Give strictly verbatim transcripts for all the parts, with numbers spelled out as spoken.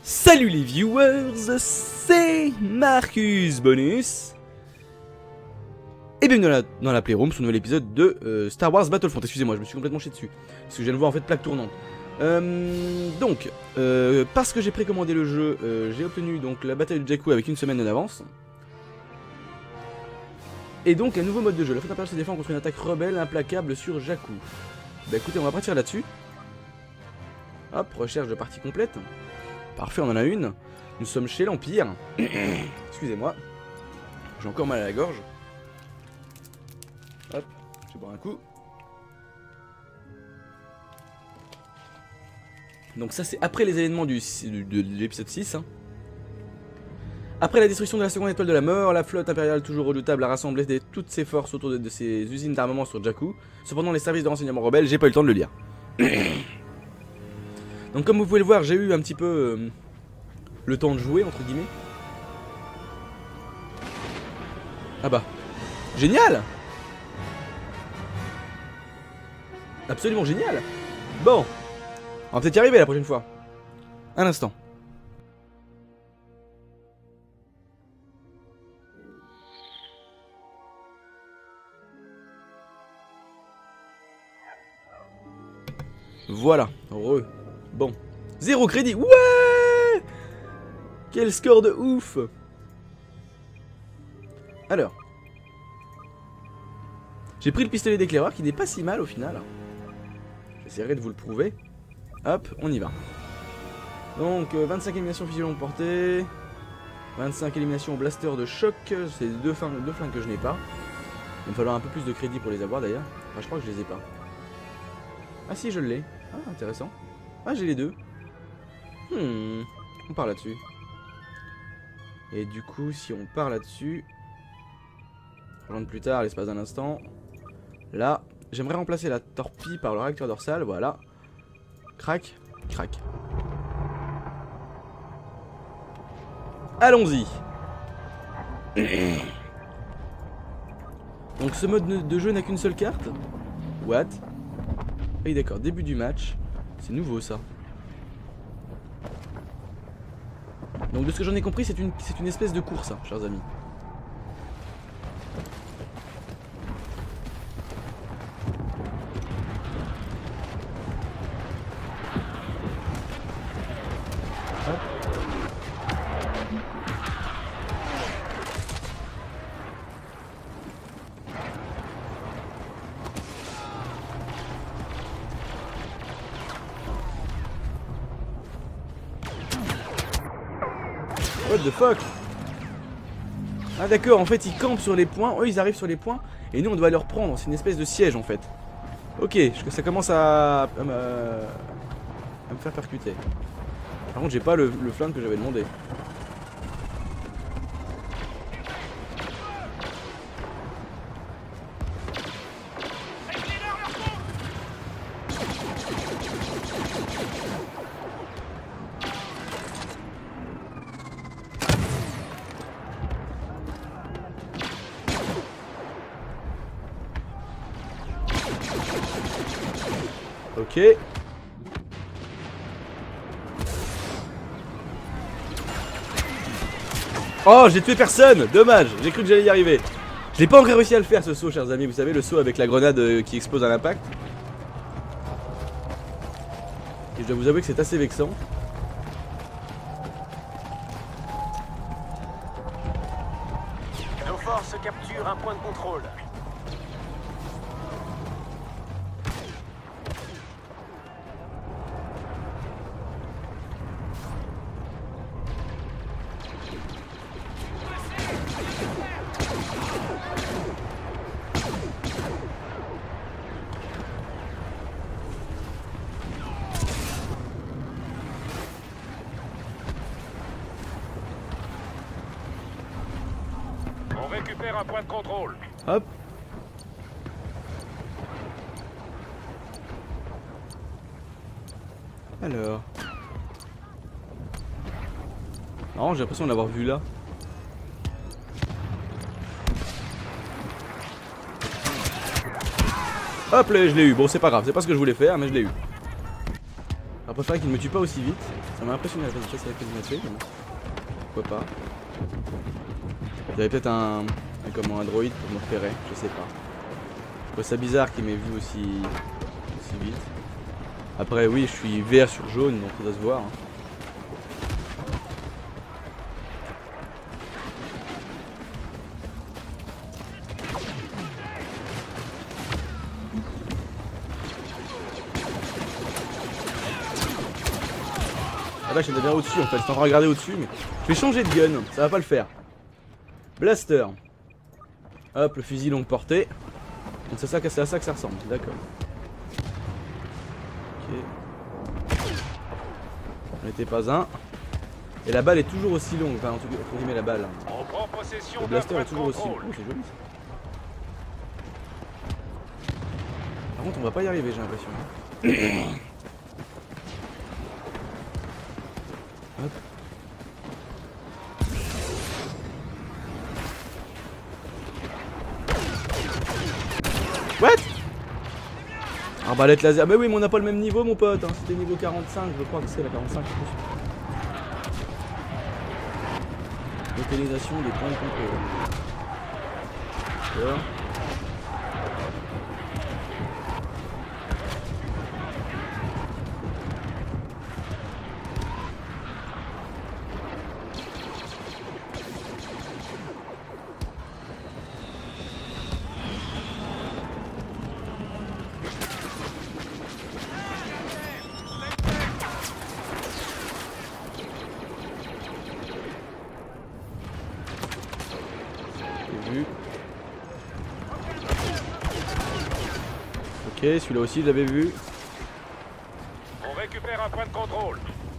Salut les viewers, c'est Marcus Bonus et bienvenue dans la, dans la Playroom sur un nouvel épisode de euh, Star Wars Battlefront. Excusez-moi, je me suis complètement chié dessus parce que je viens de voir en fait plaque tournante. Euh, donc, euh, parce que j'ai précommandé le jeu, euh, j'ai obtenu donc la bataille de Jakku avec une semaine d'avance. Et donc un nouveau mode de jeu. La flotte impériale se défend contre une attaque rebelle implacable sur Jakku. Bah écoutez, on va partir là-dessus. Hop, recherche de partie complète. Parfait, on en a une. Nous sommes chez l'Empire. Excusez-moi. J'ai encore mal à la gorge. Hop, je vais boire un coup. Donc ça c'est après les événements du, du, de, de l'épisode six. Hein. Après la destruction de la seconde étoile de la mort, la flotte impériale toujours redoutable a rassemblé des, toutes ses forces autour de, de ses usines d'armement sur Jakku. Cependant les services de renseignement rebelles, j'ai pas eu le temps de le lire. Donc comme vous pouvez le voir, j'ai eu un petit peu euh, le temps de jouer entre guillemets. Ah bah, génial! Absolument génial! Bon, on va peut-être y arriver la prochaine fois. Un instant. Voilà, heureux. Bon, zéro crédit, ouais! Quel score de ouf! Alors, j'ai pris le pistolet d'éclaireur qui n'est pas si mal au final. J'essaierai de vous le prouver. Hop, on y va. Donc, euh, vingt-cinq éliminations fusil longue portée, vingt-cinq éliminations au blaster de choc. C'est deux, deux flingues que je n'ai pas. Il va me falloir un peu plus de crédit pour les avoir d'ailleurs. Enfin, je crois que je les ai pas. Ah si, je l'ai. Ah, intéressant. Ah, j'ai les deux. Hmm, on part là-dessus. Et du coup, si on part là-dessus, rejoindre plus tard, l'espace d'un instant. Là, j'aimerais remplacer la torpille par le réacteur dorsal. Voilà. Crac, crac. Allons-y. Donc, ce mode de jeu n'a qu'une seule carte. What? Oui, d'accord, début du match. C'est nouveau ça. Donc de ce que j'en ai compris, c'est une, c'est une espèce de course, hein, chers amis. What the fuck? Ah d'accord, en fait ils campent sur les points, eux ils arrivent sur les points et nous on doit leur prendre, c'est une espèce de siège en fait. Ok, ça commence à, à, me, à me faire percuter. Par contre j'ai pas le, le flingue que j'avais demandé. Ok. Oh, j'ai tué personne. Dommage, j'ai cru que j'allais y arriver. Je n'ai pas encore réussi à le faire ce saut, chers amis. Vous savez, le saut avec la grenade qui explose à l'impact. Et je dois vous avouer que c'est assez vexant. Nos forces capturent un point de contrôle. On récupère un point de contrôle. Hop. Alors. Non, j'ai l'impression de l'avoir vu là. Hop là, je l'ai eu. Bon, c'est pas grave, c'est pas ce que je voulais faire, mais je l'ai eu. Alors, préfère qu'il ne me tue pas aussi vite. Ça m'a impressionné la vitesse avec les tué, mais pourquoi pas. Il y avait peut-être un, un, comment, un droïde pour me repérer, je sais pas. Je trouve ça bizarre qu'il m'ait vu aussi, aussi vite. Après oui, je suis vert sur jaune, donc ça doit se voir. Hein. Ah là, je suis bien au-dessus en fait, je suis en train de regarder au-dessus, mais je vais changer de gun, ça va pas le faire. Blaster. Hop, le fusil longue portée. Donc c'est à ça que ça ressemble, d'accord. Ok. On n'était pas un. Et la balle est toujours aussi longue, enfin en tout cas, entre guillemets la balle. On prend possession Le blaster est toujours aussi long, oh, c'est joli ça. Par contre on va pas y arriver, j'ai l'impression. Hop. What? Arbalète laser. Bah oui, mais on n'a pas le même niveau, mon pote. Hein. C'était niveau quarante-cinq, je crois que c'est la quarante-cinq. Localisation des points de contrôle. D'accord. Ok, celui-là aussi je l'avais vu. On récupère un point de contrôle.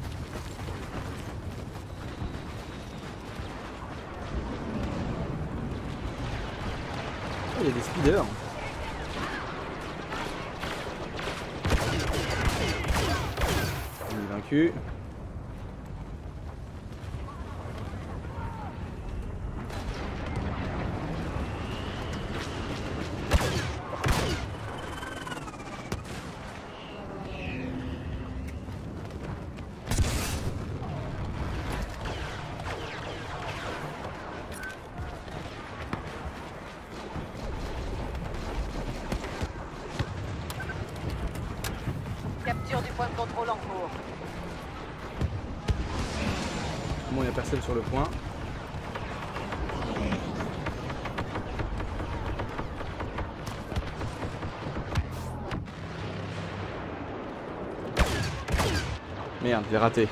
Oh, il y a des speeders. On est vaincu. Capture du point de contrôle en cours. Bon, il n'y a personne sur le point. Merde, j'ai raté.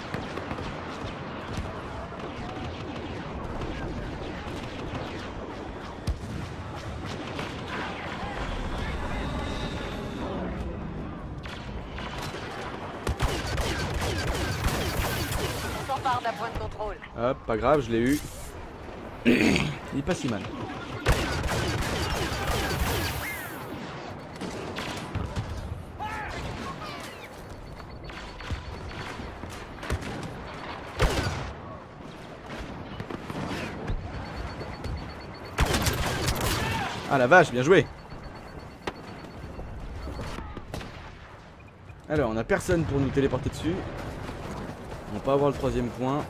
On s'empare d'un point de contrôle. Hop, pas grave, je l'ai eu. Il est pas si mal. Ah la vache, bien joué. Alors, on a personne pour nous téléporter dessus. On va pas avoir le troisième point.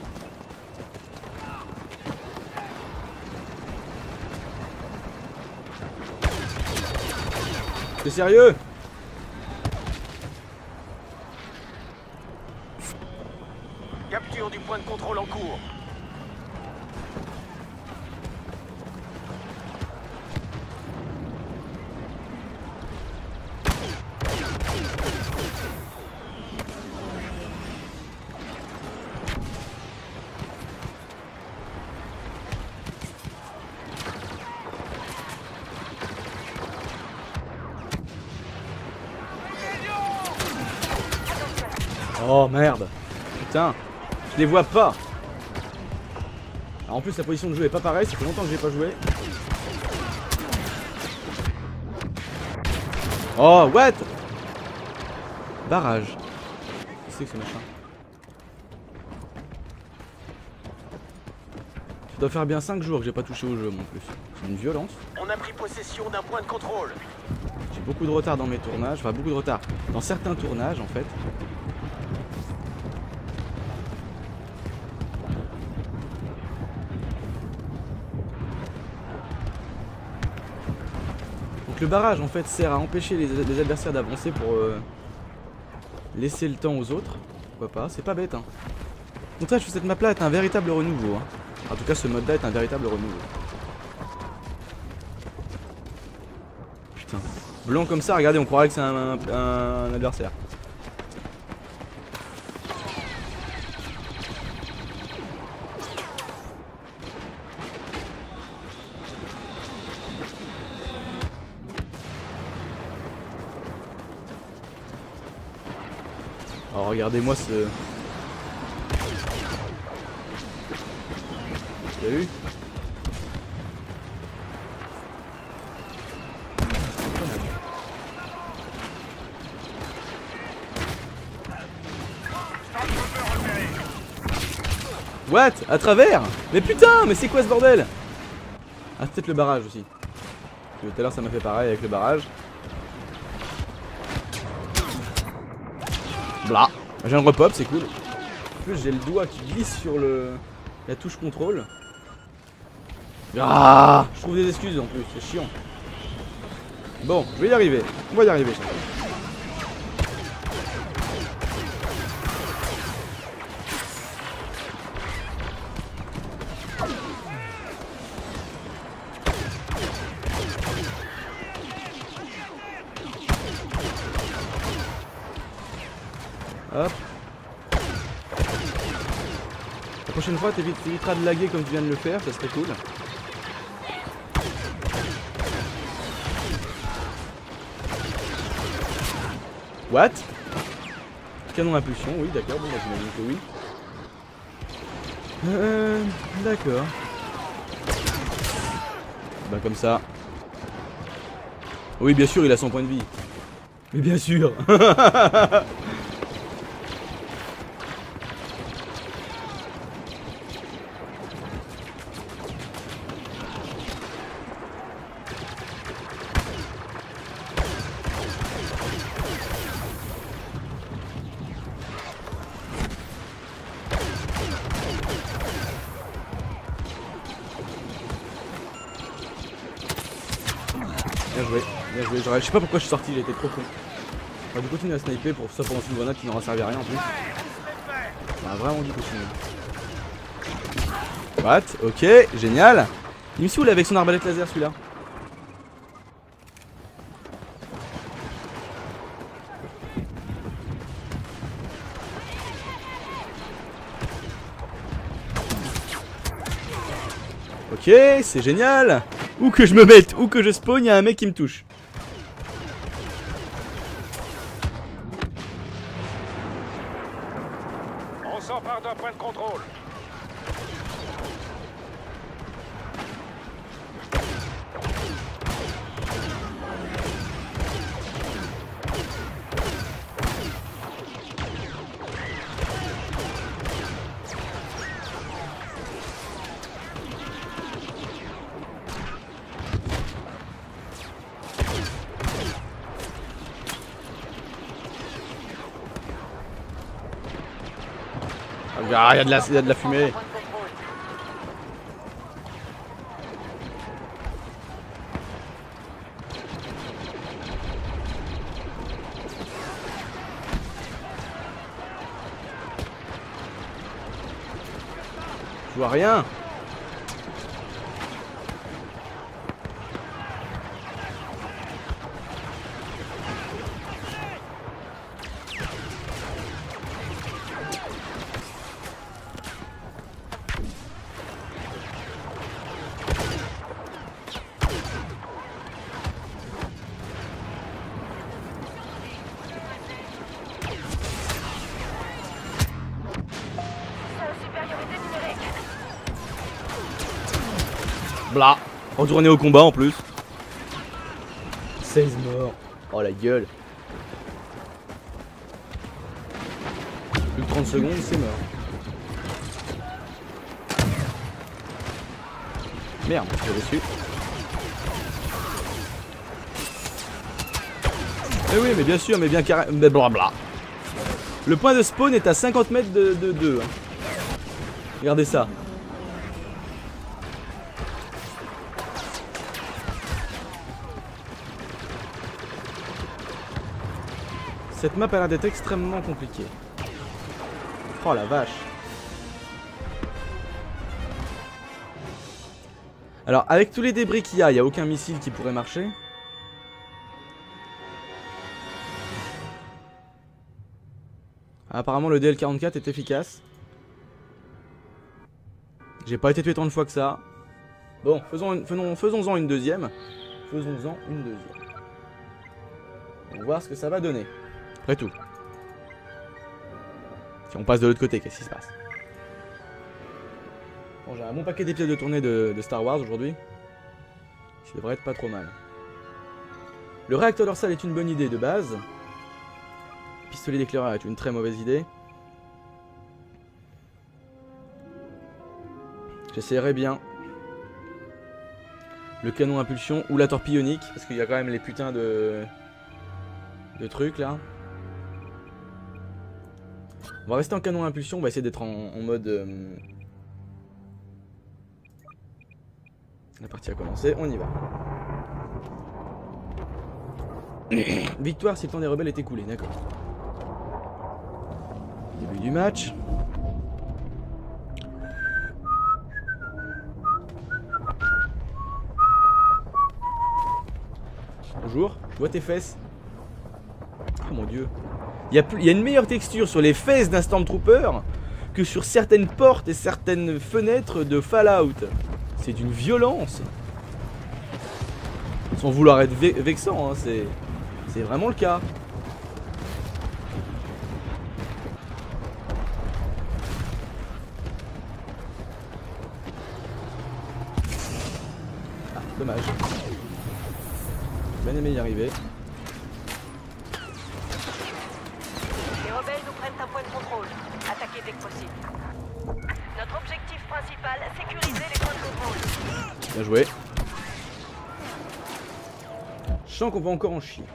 T'es sérieux? Capture du point de contrôle en cours. Oh merde. Putain, je les vois pas. Alors, en plus la position de jeu est pas pareille, ça fait longtemps que j'ai pas joué. Oh what? Barrage. Qu'est-ce que c'est que ce machin? Ça doit faire bien cinq jours que j'ai pas touché au jeu en plus. C'est une violence. On a pris possession d'un point de contrôle. J'ai beaucoup de retard dans mes tournages, enfin beaucoup de retard dans certains tournages en fait. Donc le barrage en fait sert à empêcher les, les adversaires d'avancer pour euh, laisser le temps aux autres. Pourquoi pas, c'est pas bête hein. Donc ça, je trouve cette map là est un véritable renouveau hein. En tout cas ce mode là est un véritable renouveau. Putain. Blanc comme ça, regardez, on croirait que c'est un, un, un adversaire. Alors regardez-moi ce... T'as vu? What? À travers? Mais putain, mais c'est quoi ce bordel? Ah, peut-être le barrage aussi. Tout à l'heure ça m'a fait pareil avec le barrage. Blah. J'ai un repop, c'est cool. En plus j'ai le doigt qui glisse sur le la touche contrôle. Ah, je trouve des excuses en plus, c'est chiant. Bon, je vais y arriver. On va y arriver. Hop. La prochaine fois, t'éviteras de laguer comme tu viens de le faire, ça serait cool. What? Canon impulsion, oui, d'accord, bon, bah, j'imagine que oui. Euh. D'accord. Bah, comme ça. Oui, bien sûr, il a son point de vie. Mais bien sûr. Bien joué, bien joué. Je sais pas pourquoi je suis sorti, il était trop con. On va continuer à sniper pour ça pour lancer une grenade qui n'aura servi à rien en plus. On a vraiment dû continuer. What? Ok, génial. Il me saoule avec son arbalète laser celui-là. Ok, c'est génial. Où que je me mette, où que je spawn, il y a un mec qui me touche. On s'empare d'un point de contrôle. Ah, il y a de la, il y a de la fumée. Je vois rien. Blah. Retourner au combat en plus. seize morts. Oh la gueule. Plus que trente secondes, c'est mort. Merde, je suis dessus. Eh oui, mais bien sûr, mais bien carré. Mais blabla. Le point de spawn est à cinquante mètres de deux. Hein. Regardez ça. Cette map a l'air d'être extrêmement compliquée. Oh la vache. Alors avec tous les débris qu'il y a, il n'y a aucun missile qui pourrait marcher. Apparemment le D L quarante-quatre est efficace. J'ai pas été tué tant de fois que ça. Bon, faisons, faisons, faisons-en une deuxième. Faisons-en une deuxième. On va voir ce que ça va donner. Après tout. Si on passe de l'autre côté, qu'est-ce qui se passe? Bon, j'ai un bon paquet d'épisodes de tournée de, de Star Wars aujourd'hui. Ça devrait être pas trop mal. Le réacteur dorsal est une bonne idée de base. Le pistolet d'éclaireur est une très mauvaise idée. J'essaierai bien le canon impulsion ou la torpille ionique, parce qu'il y a quand même les putains de, de trucs là. On va rester en canon impulsion, on va essayer d'être en, en mode... Euh... La partie a commencé, on y va. Victoire si le temps des rebelles est écoulé, d'accord. Début du match. Bonjour, je vois tes fesses. Oh mon dieu. Il y, a plus, il y a une meilleure texture sur les fesses d'un Stormtrooper que sur certaines portes et certaines fenêtres de Fallout. C'est d'une violence. Sans vouloir être ve vexant, hein, c'est c'est vraiment le cas. Ah, dommage. J'ai bien aimé y arriver. Les rebelles nous prennent un point de contrôle. Attaquez dès que possible. Notre objectif principal, sécuriser les points de contrôle. Bien joué. Je sens qu'on va encore en chier.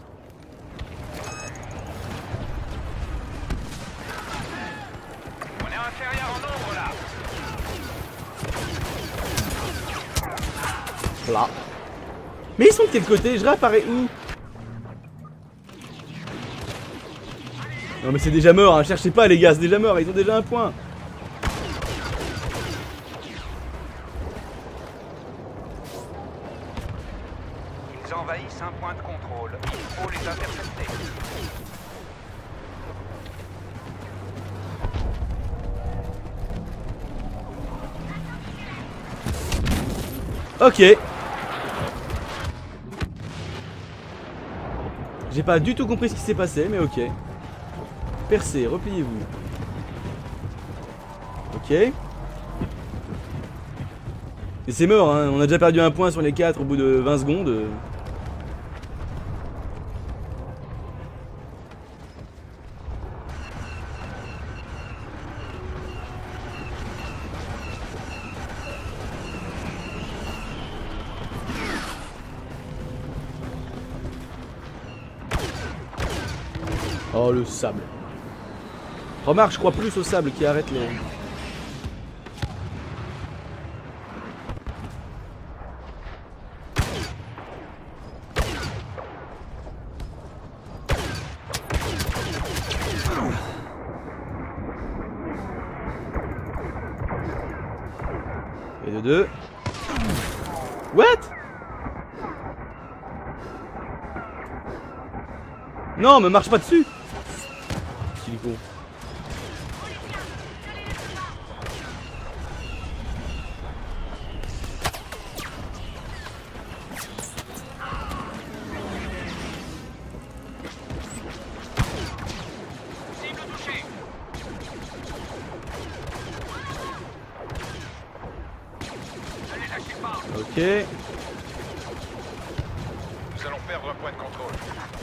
On est inférieur en nombre là. Là. Mais ils sont de quel côté? Je réapparais où? Non mais c'est déjà mort, hein. Cherchez pas les gars, c'est déjà mort, ils ont déjà un point. Ils envahissent un point de contrôle. Il faut les intercepter. Ok. J'ai pas du tout compris ce qui s'est passé, mais ok. Percez, repliez-vous. Ok. Et c'est mort, hein. On a déjà perdu un point sur les quatre au bout de vingt secondes. Oh le sable. Remarque, je crois plus au sable qui arrête les... Et de deux. What? Non, me marche pas dessus. Qu'il est con. Cible touchée. Ne les lâchez pas. Ok. Nous allons perdre un point de contrôle.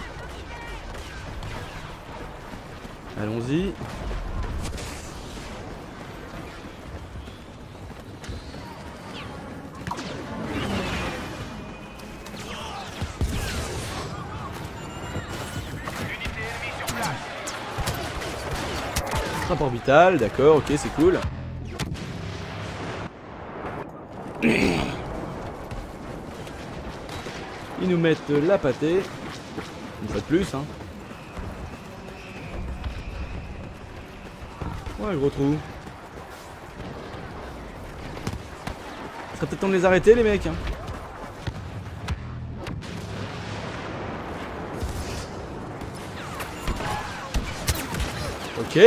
Allons-y. Unité ennemie sur place. Frappe orbitale, d'accord, ok, c'est cool. Ils nous mettent la pâtée. Une fois de plus, hein. Ouais, gros trou. Ça serait peut-être temps de les arrêter, les mecs. Hein. Ok.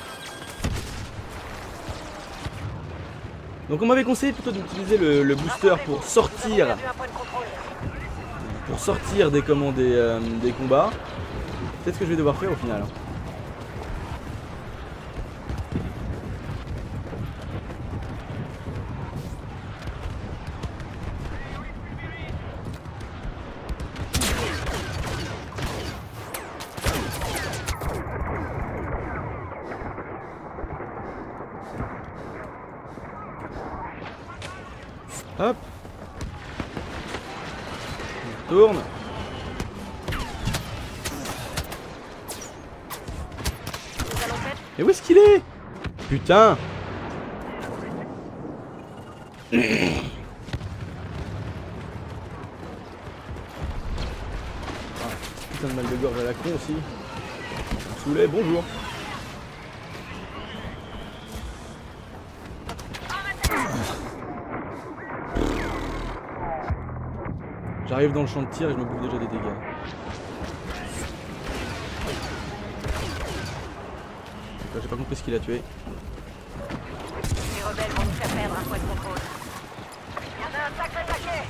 Donc on m'avait conseillé plutôt d'utiliser le, le booster pour sortir. Pour sortir des commandes des, euh, des combats. Peut-être ce que je vais devoir faire au final. Hop. On tourne. Et où est-ce qu'il est? Putain. Ah, putain de mal de gorge à la con aussi. Saoulé, bonjour. J'arrive dans le champ de tir et je me bouffe déjà des dégâts. J'ai pas compris ce qu'il a tué. Les rebelles vont nous faire perdre un point de contrôle. Il y en a un sacré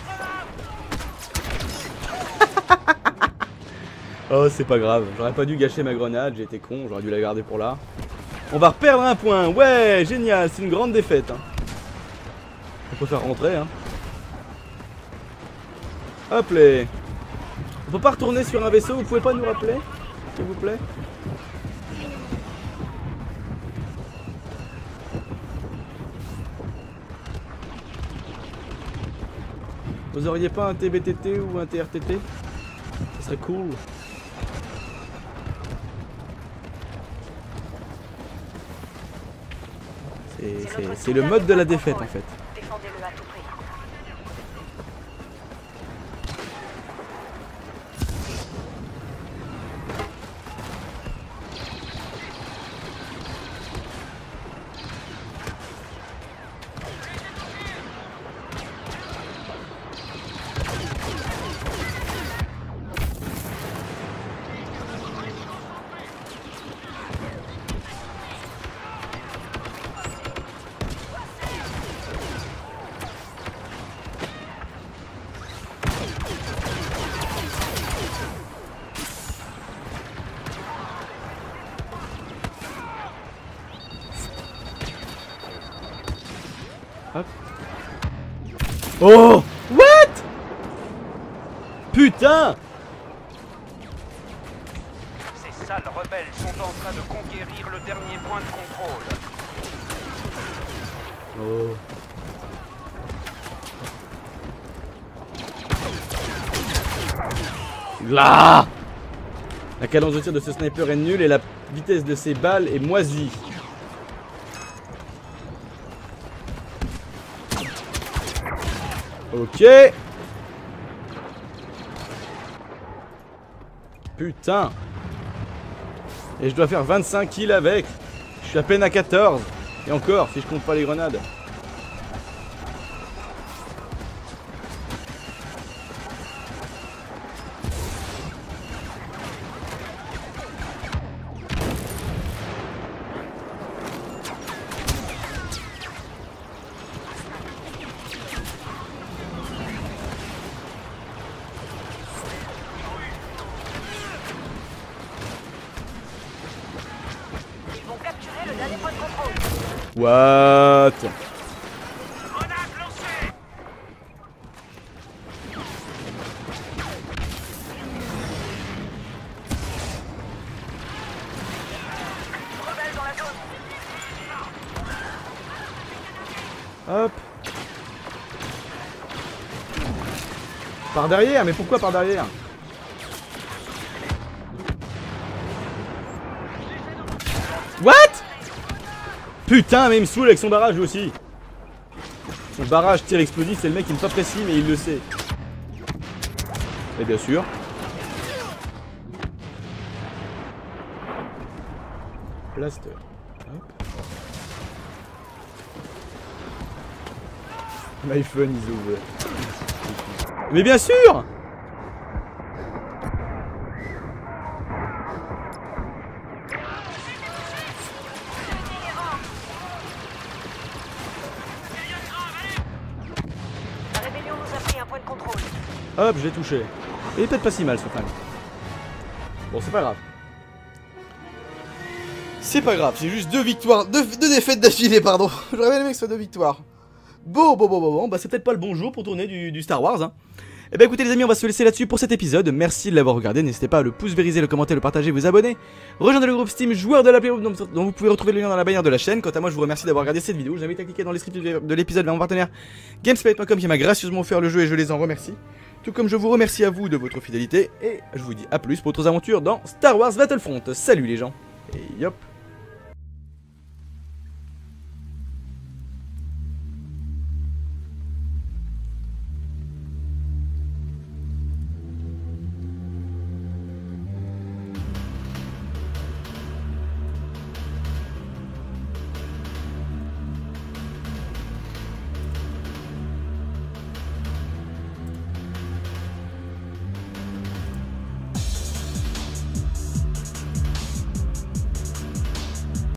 paquet. Oh, c'est pas grave. J'aurais pas dû gâcher ma grenade, j'ai été con, j'aurais dû la garder pour là. On va reperdre un point. Ouais, génial, c'est une grande défaite. Hein. On peut faire rentrer. Hein. Hop les. On peut pas retourner sur un vaisseau, vous pouvez pas nous rappeler, s'il vous plaît? Vous auriez pas un T B T T ou un T R T T? Ce serait cool. C'est le mode de la défaite en fait. Défendez-le à tout prix. Hop. Oh! What? Putain! Ces sales rebelles sont en train de conquérir le dernier point de contrôle. Oh. Là! La cadence de tir de ce sniper est nulle et la vitesse de ses balles est moisie. Ok. Putain. Et je dois faire vingt-cinq kills avec. Je suis à peine à quatorze. Et encore, si je compte pas les grenades. What? Hop. Par derrière, mais pourquoi par derrière? What? Putain, mais il me saoule avec son barrage lui aussi. Son barrage tir explosif, c'est le mec qui n'est pas précis mais il le sait. Et bien sûr. Blaster. Hop. My fun is over. Mais bien sûr. La rébellion nous a pris un point de contrôle. Hop, je l'ai touché. Il est peut-être pas si mal ce flingue. Bon, c'est pas grave. C'est pas grave, c'est juste deux victoires, deux, deux défaites d'affilée, pardon. J'aurais bien aimé que ce soit deux victoires. Bon, bon, bon, bon, bon, bah c'est peut-être pas le bon jour pour tourner du, du Star Wars, hein. Et bah écoutez les amis, on va se laisser là-dessus pour cet épisode. Merci de l'avoir regardé, n'hésitez pas à le pouce vériser, le commenter, le partager, vous abonner. Rejoindre le groupe Steam joueur de la Play dont, dont vous pouvez retrouver le lien dans la bannière de la chaîne. Quant à moi, je vous remercie d'avoir regardé cette vidéo. Je vous invite à cliquer dans le descriptif de l'épisode vers mon partenaire Gamesplay point com qui m'a gracieusement offert le jeu et je les en remercie. Tout comme je vous remercie à vous de votre fidélité. Et je vous dis à plus pour d'autres aventures dans Star Wars Battlefront. Salut les gens. Et yop.